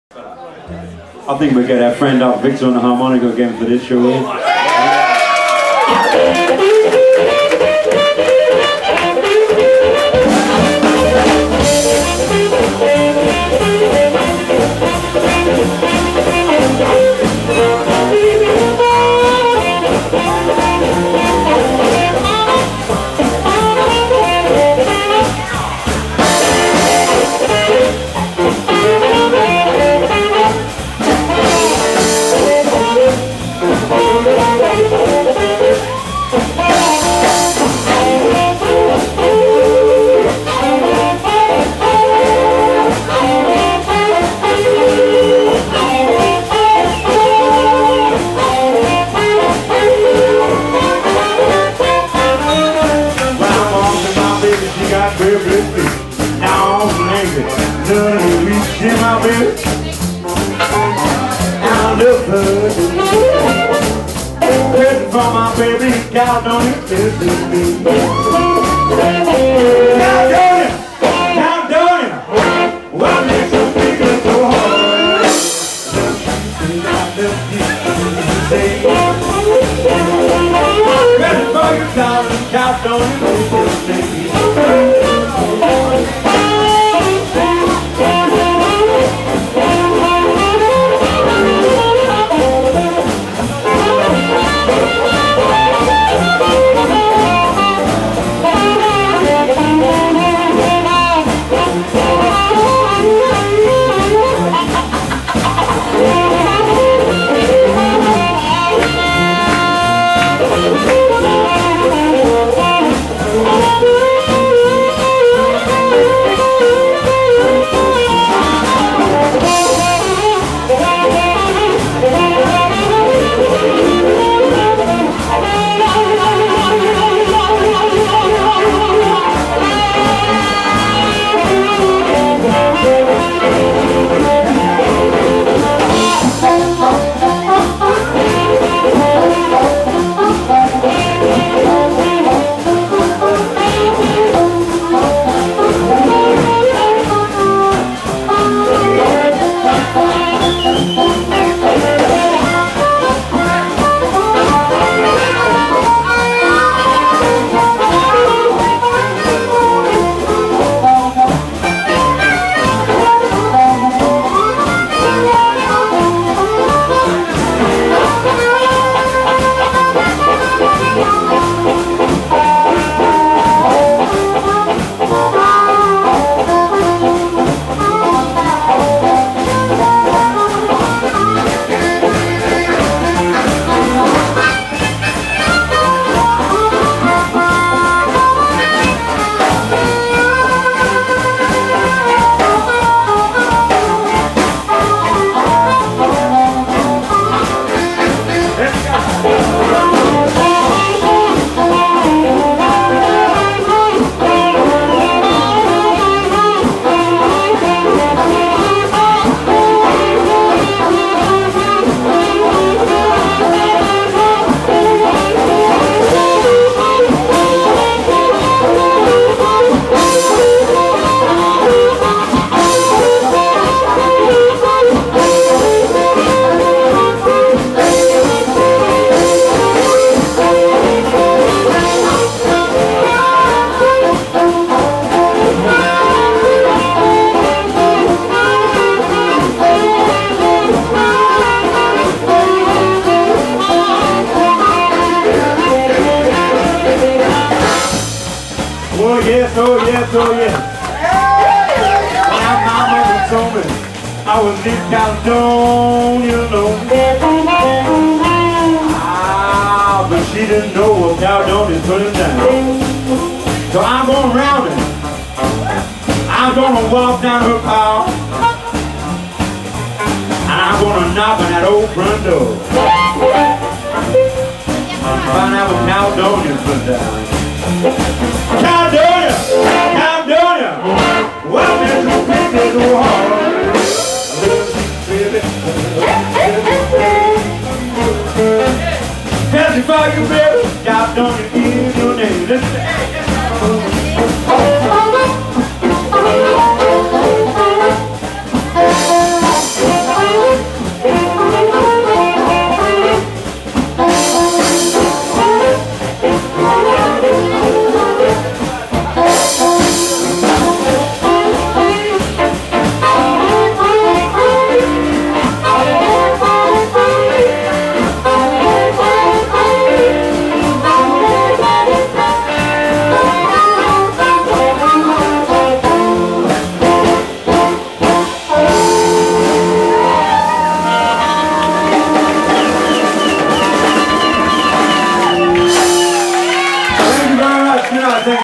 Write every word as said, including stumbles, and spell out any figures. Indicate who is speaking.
Speaker 1: I think we'll get our friend up, Victor, on the harmonica again for this show. For my baby, God don't it listen to me. God don't it, God don't it. What makes you feel it so hard? Love you, say. Ready for your darling, God don't it listen to me. Oh yes, oh yes, oh yes. My mama told me I was in Caledonia, you know. Ah, but she didn't know what Caledonia put him down. So I'm gonna round it. I'm gonna walk down her path, and I'm gonna knock on that old front door. Find out what Caledonia put down. Caledonia, Caledonia, what makes you think it's so hard?